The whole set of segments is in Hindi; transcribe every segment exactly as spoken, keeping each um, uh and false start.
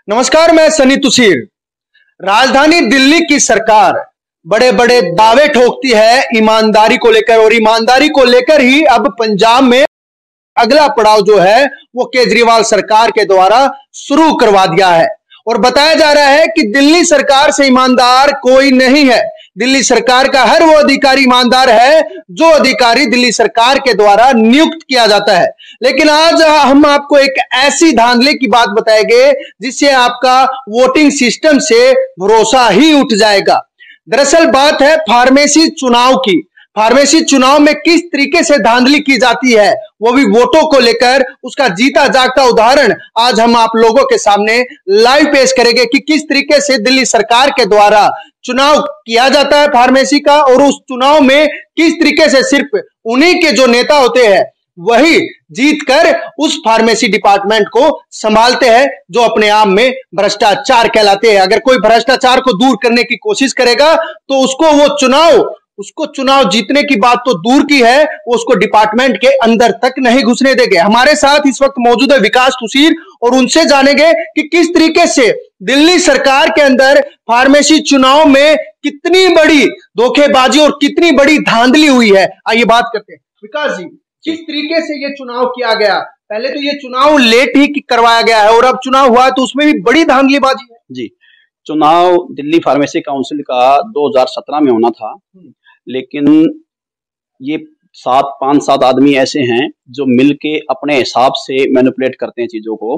नमस्कार, मैं सनी तुसीर। राजधानी दिल्ली की सरकार बड़े बड़े दावे ठोकती है ईमानदारी को लेकर, और ईमानदारी को लेकर ही अब पंजाब में अगला पड़ाव जो है वो केजरीवाल सरकार के द्वारा शुरू करवा दिया है। और बताया जा रहा है कि दिल्ली सरकार से ईमानदार कोई नहीं है। दिल्ली सरकार का हर वो अधिकारी ईमानदार है जो अधिकारी दिल्ली सरकार के द्वारा नियुक्त किया जाता है। लेकिन आज हम आपको एक ऐसी धांधली की बात बताएंगे जिससे आपका वोटिंग सिस्टम से भरोसा ही उठ जाएगा। दरअसल बात है फार्मेसी चुनाव की। फार्मेसी चुनाव में किस तरीके से धांधली की जाती है, वो भी वोटों को लेकर, उसका जीता जागता उदाहरण आज हम आप लोगों के सामने लाइव पेश करेंगे कि किस तरीके से दिल्ली सरकार के द्वारा चुनाव किया जाता है फार्मेसी का, और उस चुनाव में किस तरीके से सिर्फ उन्हीं के जो नेता होते हैं वही जीतकर उस फार्मेसी डिपार्टमेंट को संभालते हैं जो अपने आप में भ्रष्टाचार कहलाते हैं। अगर कोई भ्रष्टाचार को दूर करने की कोशिश करेगा तो उसको वो चुनाव उसको चुनाव जीतने की बात तो दूर की है, वो उसको डिपार्टमेंट के अंदर तक नहीं घुसने देंगे। हमारे साथ इस वक्त मौजूद है विकास तुसीर, और उनसे जानेंगे कि किस तरीके से दिल्ली सरकार के अंदर फार्मेसी चुनाव में कितनी बड़ी धोखेबाजी और कितनी बड़ी धांधली हुई है। आइए बात करते हैं। विकास जी, किस तरीके से ये चुनाव किया गया? पहले तो ये चुनाव लेट ही करवाया गया है और अब चुनाव हुआ है तो उसमें भी बड़ी धांधलीबाजी है। जी, चुनाव दिल्ली फार्मेसी काउंसिल का दो हज़ार सत्रह में होना था, लेकिन ये सात पांच सात आदमी ऐसे हैं जो मिलके अपने हिसाब से मैनिपुलेट करते हैं चीजों को।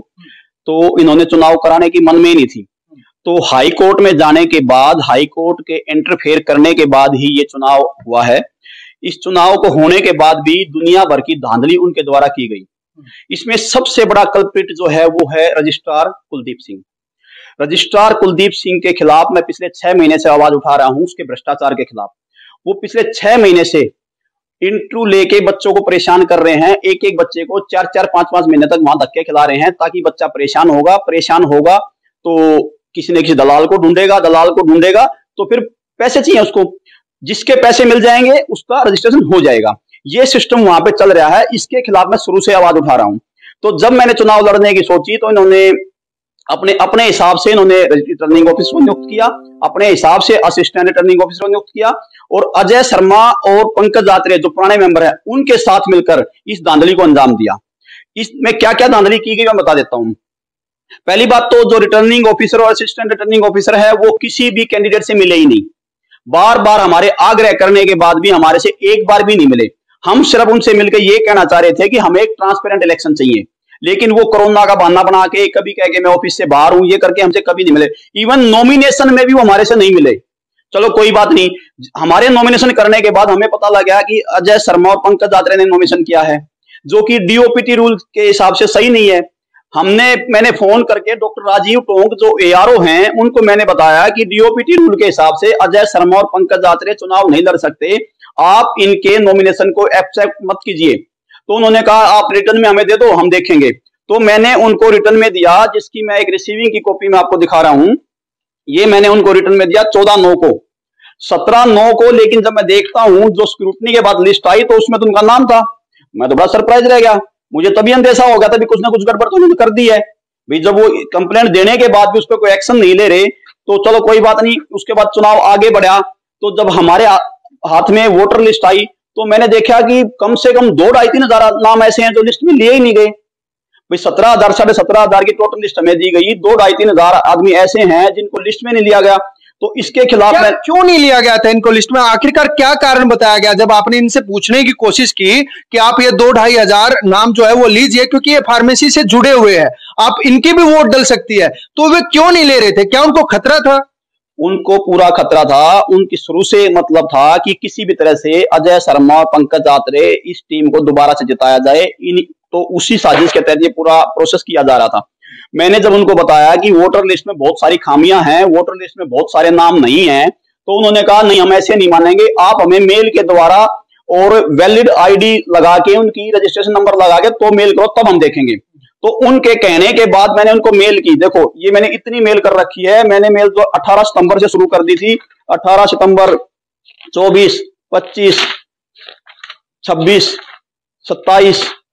तो इन्होंने चुनाव कराने की मन में ही नहीं थी। तो हाई कोर्ट में जाने के बाद, हाई कोर्ट के इंटरफेयर करने के बाद ही ये चुनाव हुआ है। इस चुनाव को होने के बाद भी दुनिया भर की धांधली उनके द्वारा की गई। इसमें सबसे बड़ा कल्प्रिट जो है वो है रजिस्ट्रार कुलदीप सिंह। रजिस्ट्रार कुलदीप सिंह के खिलाफ मैं पिछले छह महीने से आवाज उठा रहा हूं, उसके भ्रष्टाचार के खिलाफ। वो पिछले छह महीने से इंटरव्यू लेके बच्चों को परेशान कर रहे हैं। एक एक बच्चे को चार चार पांच पांच महीने तक वहां धक्के खिला रहे हैं ताकि बच्चा परेशान होगा परेशान होगा तो किसी न किसी दलाल को ढूंढेगा, दलाल को ढूंढेगा तो फिर पैसे चाहिए उसको, जिसके पैसे मिल जाएंगे उसका रजिस्ट्रेशन हो जाएगा। ये सिस्टम वहां पे चल रहा है। इसके खिलाफ मैं शुरू से आवाज उठा रहा हूं। तो जब मैंने चुनाव लड़ने की सोची तो इन्होंने अपने अपने हिसाब से इन्होंने रिटर्निंग ऑफिसर को नियुक्त किया, अपने हिसाब से असिस्टेंट रिटर्निंग ऑफिसर को नियुक्त किया, और अजय शर्मा और पंकज दात्रे जो पुराने मेंबर हैं उनके साथ मिलकर इस धांधली को अंजाम दिया। इसमें क्या क्या धांधली की गई मैं बता देता हूं। पहली बात तो जो रिटर्निंग ऑफिसर और असिस्टेंट रिटर्निंग ऑफिसर है वो किसी भी कैंडिडेट से मिले ही नहीं। बार बार हमारे आग्रह करने के बाद भी हमारे से एक बार भी नहीं मिले। हम सिर्फ उनसे मिलकर ये कहना चाह रहे थे कि हमें एक ट्रांसपेरेंट इलेक्शन चाहिए, लेकिन वो कोरोना का बहाना बना के कभी कह के मैं ऑफिस से बाहर हूं ये करके हमसे कभी नहीं मिले। इवन नॉमिनेशन में भी वो हमारे से नहीं मिले। चलो कोई बात नहीं, हमारे नॉमिनेशन करने के बाद हमें पता लग गया कि अजय शर्मा और पंकज दात्रे ने नॉमिनेशन किया है, जो कि डीओपीटी रूल के हिसाब से सही नहीं है। हमने मैंने फोन करके डॉक्टर राजीव टोंक जो एआरओ हैं उनको मैंने बताया कि डीओपीटी रूल के हिसाब से अजय शर्मा और पंकज दात्रे चुनाव नहीं लड़ सकते, आप इनके नॉमिनेशन को एक्सेप्ट मत कीजिए। तो उन्होंने कहा आप रिटर्न में हमें दे दो, हम देखेंगे। तो मैंने उनको रिटर्न में दिया, जिसकी मैं एक रिसीविंग की कॉपी में आपको दिखा रहा हूं। ये मैंने उनको रिटर्न में दिया चौदह नौ को, सत्रह नौ को। लेकिन जब मैं देखता हूं जो स्क्रूटनी के बाद लिस्ट आई तो उसमें तो उनका नाम था। मैं तो बड़ा सरप्राइज रह गया। मुझे तभी अंदेशा हो गया था कुछ ना कुछ गड़बड़ तो उन्होंने कर दी है भाई। जब वो कंप्लेंट देने के बाद भी उस पर कोई एक्शन नहीं ले रहे तो चलो कोई बात नहीं। उसके बाद चुनाव आगे बढ़ा तो जब हमारे हाथ में वोटर लिस्ट आई तो मैंने देखा कि कम से कम दो ढाई तीन हजार नाम ऐसे हैं जो लिस्ट में लिए ही नहीं गए। भाई सत्रह हजार साढ़े सत्रह हजार की टोटल लिस्ट हमें दी गई, दो ढाई तीन हजार आदमी ऐसे हैं जिनको लिस्ट में नहीं लिया गया। तो इसके खिलाफ मैं क्यों नहीं लिया गया था इनको लिस्ट में? आखिरकार क्या कारण बताया गया जब आपने इनसे पूछने की कोशिश की कि आप ये दो ढाई हजार नाम जो है वो लीजिए क्योंकि ये फार्मेसी से जुड़े हुए हैं, आप इनकी भी वोट डल सकती है, तो वे क्यों नहीं ले रहे थे? क्या उनको खतरा था? उनको पूरा खतरा था। उनकी शुरू से मतलब था कि किसी भी तरह से अजय शर्मा और पंकज दात्रे इस टीम को दोबारा से जिताया जाए। इन तो उसी साजिश के तहत ये पूरा प्रोसेस किया जा रहा था। मैंने जब उनको बताया कि वोटर लिस्ट में बहुत सारी खामियां हैं, वोटर लिस्ट में बहुत सारे नाम नहीं हैं, तो उन्होंने कहा नहीं हम ऐसे नहीं मानेंगे, आप हमें मेल के द्वारा और वैलिड आईडी लगा के उनकी रजिस्ट्रेशन नंबर लगा के तो मेल करो तब हम देखेंगे। तो उनके कहने के बाद मैंने उनको मेल की। देखो ये मैंने इतनी मेल कर रखी है। मैंने मेल तो अठारह सितंबर से शुरू कर दी थी। अठारह सितंबर, चौबीस, पच्चीस, छब्बीस, सत्ताईस,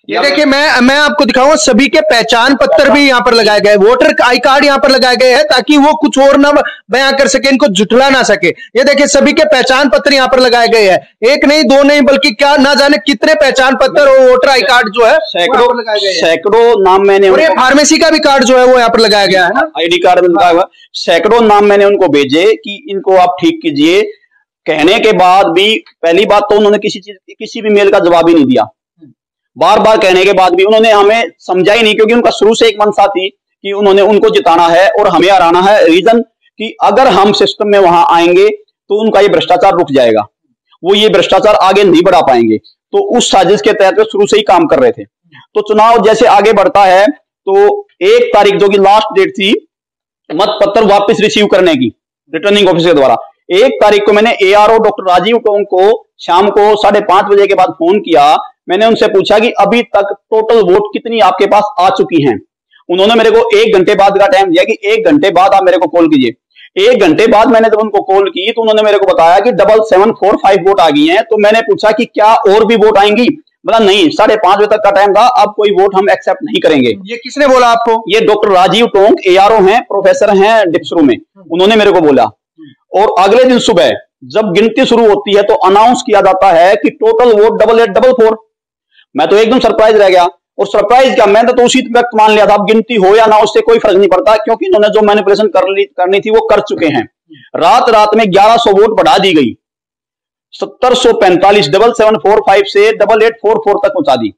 ये देखिए, मैं मैं आपको दिखाऊंगा, सभी के पहचान पत्र भी यहाँ पर लगाए गए, वोटर आई कार्ड यहाँ पर लगाए गए हैं ताकि वो कुछ और ना बयां कर सके, इनको झुठला ना सके। ये देखिए, सभी के पहचान पत्र यहाँ पर लगाए गए हैं, एक नहीं दो नहीं बल्कि क्या ना जाने कितने पहचान पत्र और वोटर आई कार्ड जो है सैकड़ों लगाए गए, सैकड़ों नाम मैंने, और ये फार्मेसी का भी कार्ड जो है वो यहाँ पर लगाया गया है ना, आईडी कार्ड लगाया हुआ। सैकड़ों नाम मैंने उनको भेजे कि इनको आप ठीक कीजिए। कहने के बाद भी पहली बात तो उन्होंने किसी चीज किसी भी मेल का जवाब ही नहीं दिया। बार बार कहने के बाद भी उन्होंने हमें समझा ही नहीं, क्योंकि उनका शुरू से एक मंशा थी कि उन्होंने उनको जिताना है और हमें हराना है। रीजन कि अगर हम सिस्टम में वहां आएंगे तो उनका ये भ्रष्टाचार रुक जाएगा, वो ये भ्रष्टाचार आगे नहीं बढ़ा पाएंगे। तो उस साजिश के तहत शुरू से ही काम कर रहे थे। तो चुनाव जैसे आगे बढ़ता है तो एक तारीख जो कि लास्ट डेट थी मत पत्र वापस रिसीव करने की रिटर्निंग ऑफिसर के द्वारा, एक तारीख को मैंने एआरओ डॉक्टर राजीव टोंग को शाम को साढ़े पांच बजे के बाद फोन किया। मैंने उनसे पूछा कि अभी तक टोटल वोट कितनी आपके पास आ चुकी हैं। उन्होंने मेरे को एक घंटे बाद का टाइम दिया कि एक घंटे बाद आप मेरे को कॉल कीजिए। एक घंटे बाद मैंने जब उनको कॉल की तो उन्होंने मेरे को बताया कि double seven four five vote आ गई हैं। तो मैंने पूछा कि क्या और भी वोट आएंगी? बोला नहीं, साढ़े पांच बजे तक का टाइम था, अब कोई वोट हम एक्सेप्ट नहीं करेंगे। ये किसने बोला आपको? ये डॉक्टर राजीव टोंग एआरओ हैं, प्रोफेसर हैं डिप्सरू में, उन्होंने मेरे को बोला। और अगले दिन सुबह जब गिनती शुरू होती है तो अनाउंस किया जाता है कि total vote double eight double four. मैं तो एकदम सरप्राइज रह गया। और सरप्राइज क्या, मैंने तो उसी वक्त मान लिया था अब गिनती हो या ना उससे कोई फर्क नहीं पड़ता, क्योंकि इन्होंने जो मैनिपुलेशन कर ली करनी थी वो कर चुके हैं। रात रात में ग्यारह सौ वोट बढ़ा दी गई, सत्तर सौ पैंतालीस डबल सेवन फोर फाइव से डबल एट फोर फोर तक पहुंचा दी।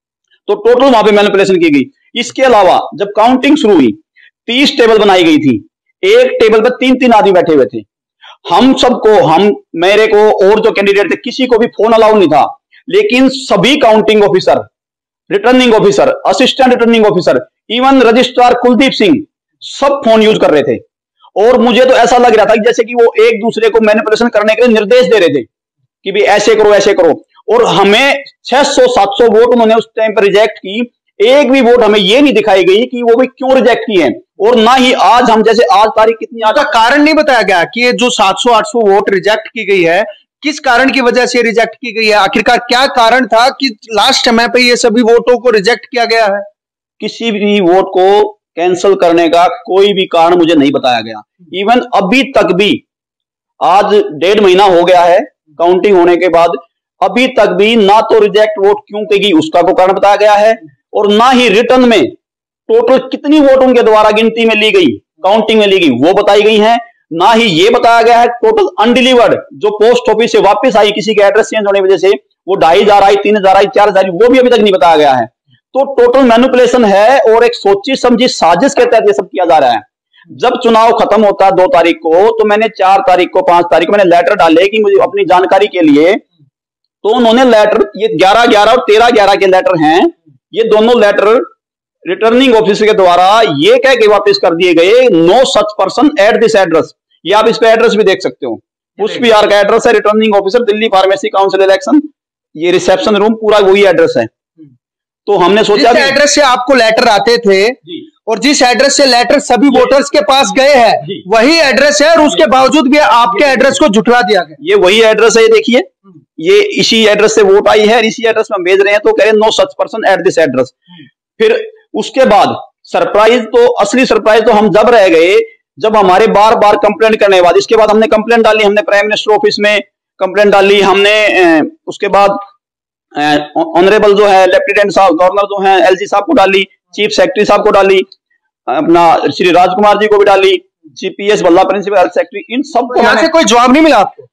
तो टोटल वहां पे मैनिपुलेशन की गई। इसके अलावा जब काउंटिंग शुरू हुई तीस टेबल बनाई गई थी, एक टेबल पर तीन तीन आदमी बैठे हुए थे। हम सबको, हम मेरे को और जो कैंडिडेट थे किसी को भी फोन अलाउ नहीं था, लेकिन सभी counting officer, returning officer, assistant returning officer, even registrar Kuldeep Singh सब फोन यूज कर रहे थे। और मुझे तो ऐसा लग रहा था कि जैसे कि वो एक दूसरे को मैनिपुलेशन करने के लिए निर्देश दे रहे थे कि भी ऐसे करो ऐसे करो। और हमें छह सौ सात सौ वोट उन्होंने उस टाइम पर रिजेक्ट की। एक भी वोट हमें ये नहीं दिखाई गई कि वो भी क्यों रिजेक्ट की है। और ना ही आज हम, जैसे आज तारीख कितनी, आज का कारण नहीं बताया गया कि ये जो सात सौ आठ सौ वोट रिजेक्ट की गई है किस कारण की वजह से रिजेक्ट की गई है? आखिरकार क्या कारण था कि लास्ट समय पे ये सभी वोटों को रिजेक्ट किया गया है? किसी भी वोट को कैंसिल करने का कोई भी कारण मुझे नहीं बताया गया। इवन अभी तक भी, आज डेढ़ महीना हो गया है काउंटिंग होने के बाद, अभी तक भी ना तो रिजेक्ट वोट क्यों की गई उसका को कारण बताया गया है, और ना ही रिटर्न में टोटल कितनी वोट उनके द्वारा गिनती में ली गई, काउंटिंग में ली गई, वो बताई गई है। ना ही ये बताया गया है टोटल अनडिलीवर्ड जो पोस्ट ऑफिस से वापस आई किसी के एड्रेस चेंज होने की वजह से, वो ढाई हजार आई, तीन हजार आई, चार हजार, वो भी अभी तक नहीं बताया गया है। तो टोटल मैनिपुलेशन है और एक सोची समझी साजिश के तहत ये सब किया जा रहा है। जब चुनाव खत्म होता है दो तारीख को, तो मैंने चार तारीख को, पांच तारीख को मैंने लेटर डाले कि मुझे अपनी जानकारी के लिए, तो उन्होंने लेटर, ये ग्यारह ग्यारह और तेरह ग्यारह के लेटर हैं, ये दोनों लेटर रिटर्निंग ऑफिसर के द्वारा ये कह के वापस कर दिए गए, no such person at this address. ये आप इस पे एड्रेस भी देख सकते हो, उस बिहार का एड्रेस है, returning officer Delhi pharmacy council election, ये रिसेप्शन रूम पूरा वही एड्रेस है। तो हमने सोचा जिस एड्रेस से आपको लेटर आते थे और जिस एड्रेस से लेटर सभी वोटर्स के पास गए हैं वही एड्रेस है, और उसके बावजूद भी आपके एड्रेस को झुठला दिया गया। ये वही एड्रेस है, ये देखिए, ये इसी एड्रेस से वोट आई है, इसी एड्रेस में भेज रहे हैं, तो कह रहे no such person at this address. फिर उसके बाद सरप्राइज, तो असली सरप्राइज तो हम जब रह गए जब हमारे बार बार कंप्लेंट करने के बाद, इसके बाद हमने कंप्लेंट डाली, हमने प्राइम मिनिस्टर ऑफिस में कंप्लेंट डाली, हमने उसके बाद ऑनरेबल जो है लेफ्टिनेंट साहब, गवर्नर जो है एलजी साहब को डाली, चीफ सेक्रेटरी साहब को डाली, अपना श्री राजकुमार जी को भी डाली, जीपीएस बल्ला प्रिंसिपल हेल्थ सेक्रेटरी, इन सब को। यहाँ से कोई जवाब नहीं मिला आपको?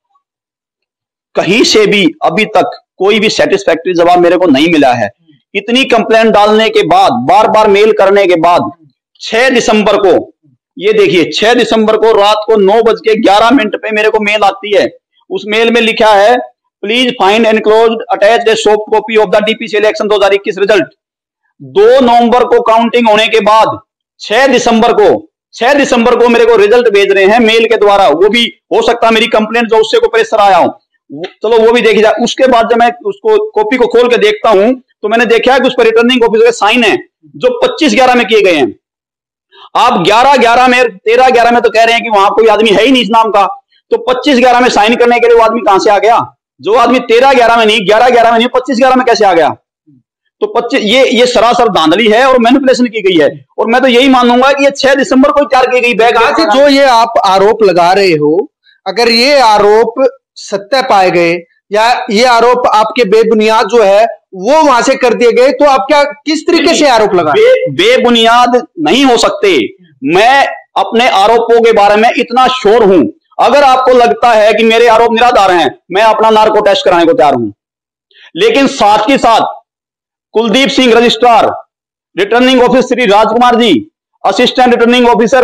कहीं से भी अभी तक कोई भी सेटिस्फैक्टरी जवाब मेरे को नहीं मिला है। इतनी कंप्लेंट डालने के बाद, बार बार मेल करने के बाद, छह दिसंबर को, ये देखिए छह दिसंबर को रात को नौ बज के ग्यारह मिनट पे मेरे को मेल आती है। उस मेल में लिखा है, please find enclosed attach a soft copy of the DPC election दो हजार इक्कीस रिजल्ट। दो नवंबर को काउंटिंग होने के बाद छह दिसंबर को छह दिसंबर को मेरे को रिजल्ट भेज रहे हैं मेल के द्वारा। वो भी हो सकता है मेरी कंप्लेंट जो उससे को प्रेशर आया हो, चलो वो भी देखी जाए। उसके बाद जब मैं उसको कॉपी को खोल के देखता हूं तो मैंने देखा है कि उस पर रिटर्निंग ऑफिसर के साइन है जो पच्चीस ग्यारह में किए गए हैं। आप ग्यारह ग्यारह में, तेरह ग्यारह में तो कह रहे हैं कि वहां कोई आदमी है ही नहीं इस नाम का, तो पच्चीस ग्यारह में साइन करने के लिए वो आदमी कहां से आ गया? जो आदमी तेरह ग्यारह में नहीं, ग्यारह ग्यारह में नहीं, पच्चीस ग्यारह में कैसे आ गया? तो पच्चीस ये ये सरासर धांधली है और मैनिपुलेशन की गई है। और मैं तो यही मानूंगा कि ये छह दिसंबर को तैयार की गई बैग। जो ये आप आरोप लगा रहे हो, अगर ये आरोप सत्य पाए गए या ये आरोप आपके बेबुनियाद जो है वो वहां से कर दिए गए, तो आप क्या किस तरीके से आरोप लगा? बे, बेबुनियाद नहीं हो सकते। मैं अपने आरोपों के बारे में इतना श्योर हूं। अगर आपको लगता है कि मेरे आरोप निराधार हैं, मैं अपना नार्को टेस्ट कराने को तैयार हूं। लेकिन साथ के साथ Kuldeep Singh registrar, returning officer Shri Rajkumar ji, assistant returning officer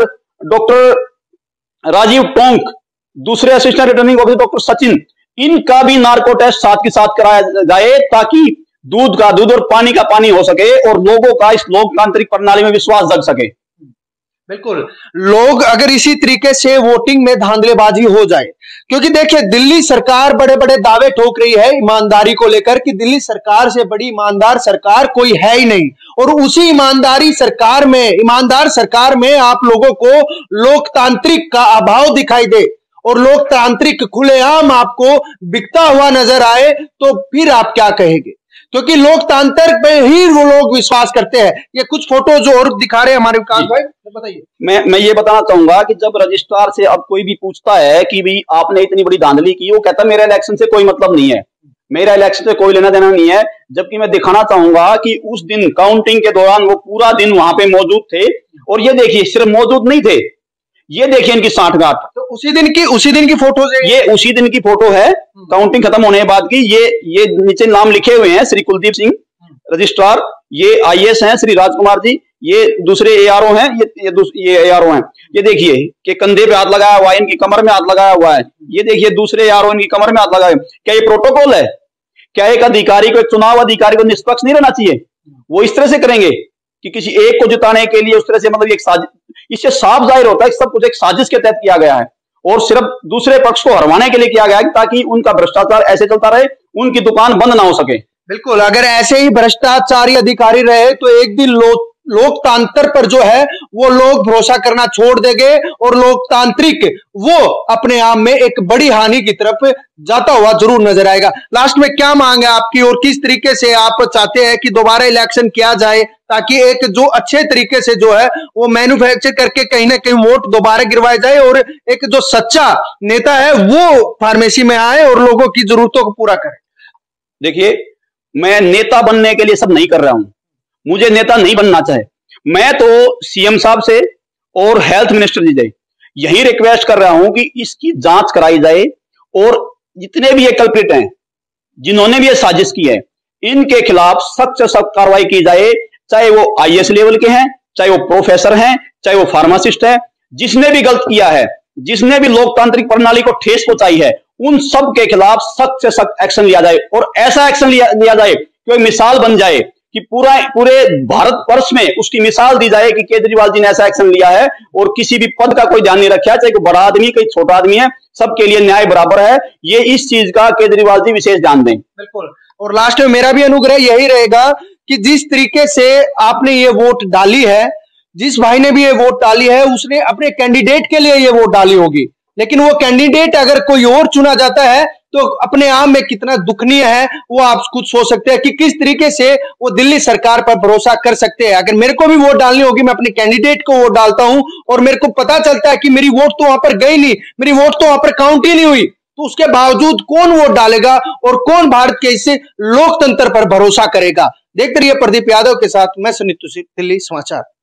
doctor Rajeev Tonk, दूसरे assistant returning officer doctor Sachin, इनका भी नार्को टेस्ट साथ के साथ कराया जाए ताकि दूध का दूध और पानी का पानी हो सके और लोगों का इस लोकतांत्रिक प्रणाली में विश्वास जग सके। बिल्कुल, लोग अगर इसी तरीके से वोटिंग में धांधलेबाजी हो जाए, क्योंकि देखिए दिल्ली सरकार बड़े बड़े दावे ठोक रही है ईमानदारी को लेकर कि दिल्ली सरकार से बड़ी ईमानदार सरकार कोई है ही नहीं, और उसी ईमानदारी सरकार में ईमानदार सरकार में आप लोगों को लोकतांत्रिक का अभाव दिखाई दे और लोकतांत्रिक खुलेआम आपको बिकता हुआ नजर आए, तो फिर आप क्या कहेंगे? क्योंकि लोकतंत्र पे ही वो लोग विश्वास करते हैं। ये कुछ फोटो जो और दिखा रहे हैं हमारे विकास भाई, बताइए। मैं मैं ये बताना चाहूंगा कि जब रजिस्ट्रार से अब कोई भी पूछता है कि भाई आपने इतनी बड़ी धांधली की, वो कहता है मेरा इलेक्शन से कोई मतलब नहीं है, मेरा इलेक्शन से कोई लेना देना नहीं है। जबकि मैं दिखाना चाहूंगा कि उस दिन काउंटिंग के दौरान वो पूरा दिन वहां पे मौजूद थे। और ये देखिए, सिर्फ मौजूद नहीं थे, ये देखिए इनकी साठगांठ। तो उसी दिन की उसी दिन की फोटो है, ये उसी दिन की फोटो है काउंटिंग खत्म होने के बाद की। ये ये नीचे नाम लिखे हुए हैं श्री कुलदीप सिंह रजिस्ट्रार, ये आईएएस हैं श्री राजकुमार जी, ये दूसरे एआरओ हैं, ये ये, ये एआरओ हैं। ये देखिए कि कंधे पे हाथ लगाया हुआ है, इनकी कमर में हाथ लगाया हुआ है। ये देखिए दूसरे एआरओ इनकी कमर में हाथ लगाए। क्या ये प्रोटोकॉल है? क्या एक अधिकारी को, एक चुनाव अधिकारी को निष्पक्ष नहीं रहना चाहिए? वो इस तरह से करेंगे कि किसी एक को जिताने के लिए उस तरह से, मतलब एक साजिश, इससे साफ जाहिर होता है कि सब कुछ एक साजिश के तहत किया गया है और सिर्फ दूसरे पक्ष को हरवाने के लिए किया गया है ताकि उनका भ्रष्टाचार ऐसे चलता रहे, उनकी दुकान बंद ना हो सके। बिल्कुल, अगर ऐसे ही भ्रष्टाचारी अधिकारी रहे तो एक दिन लोग लोकतंत्र पर जो है वो लोग भरोसा करना छोड़ देंगे और लोकतांत्रिक वो अपने आप में एक बड़ी हानि की तरफ जाता हुआ जरूर नजर आएगा। लास्ट में क्या मांग है आपकी और किस तरीके से आप चाहते हैं कि दोबारा इलेक्शन किया जाए ताकि एक जो अच्छे तरीके से जो है वो मैन्युफैक्चर करके कहीं ना कहीं वोट दोबारा गिरवाया जाए और एक जो सच्चा नेता है वो फार्मेसी में आए और लोगों की जरूरतों को पूरा करे? देखिए, मैं नेता बनने के लिए सब नहीं कर रहा हूं, मुझे नेता नहीं बनना चाहे। मैं तो सीएम साहब से और हेल्थ मिनिस्टर जी से यही रिक्वेस्ट कर रहा हूं कि इसकी जांच कराई जाए और जितने भी ये कल्प्रिट हैं, जिन्होंने भी ये साजिश की है, इनके खिलाफ सख्त से सख्त कार्रवाई की जाए, चाहे वो आईएएस लेवल के हैं, चाहे वो प्रोफेसर हैं, चाहे वो फार्मासिस्ट है। जिसने भी गलत किया है, जिसने भी लोकतांत्रिक प्रणाली को ठेस पहुंचाई है, उन सब के खिलाफ सख्त से सख्त एक्शन लिया जाए और ऐसा एक्शन लिया, लिया जाए कि एक मिसाल बन जाए कि पूरा पूरे भारत वर्ष में उसकी मिसाल दी जाए कि केजरीवाल जी ने ऐसा एक्शन लिया है और किसी भी पद का कोई ध्यान नहीं रखा, चाहे कोई बड़ा आदमी कोई छोटा आदमी है, सबके लिए न्याय बराबर है। ये इस चीज का केजरीवाल जी विशेष ध्यान दें। बिल्कुल, और लास्ट में मेरा भी अनुग्रह यही रहेगा कि जिस तरीके से आपने ये वोट डाली है, जिस भाई ने भी ये वोट डाली है, उसने अपने कैंडिडेट के लिए ये वोट डाली होगी, लेकिन वो कैंडिडेट अगर कोई और चुना जाता है तो अपने आप में कितना दुखनीय है वो आप खुद सोच सकते हैं कि किस तरीके से वो दिल्ली सरकार पर भरोसा कर सकते हैं। अगर मेरे को भी वोट डालनी होगी, मैं अपने कैंडिडेट को वोट डालता हूं और मेरे को पता चलता है कि मेरी वोट तो वहां पर गई नहीं, मेरी वोट तो वहां पर काउंट ही नहीं हुई, तो उसके बावजूद कौन वोट डालेगा और कौन भारत के इस लोकतंत्र पर भरोसा करेगा? देखते रहिए प्रदीप यादव के साथ, मैं सुनीत तुसी, दिल्ली समाचार।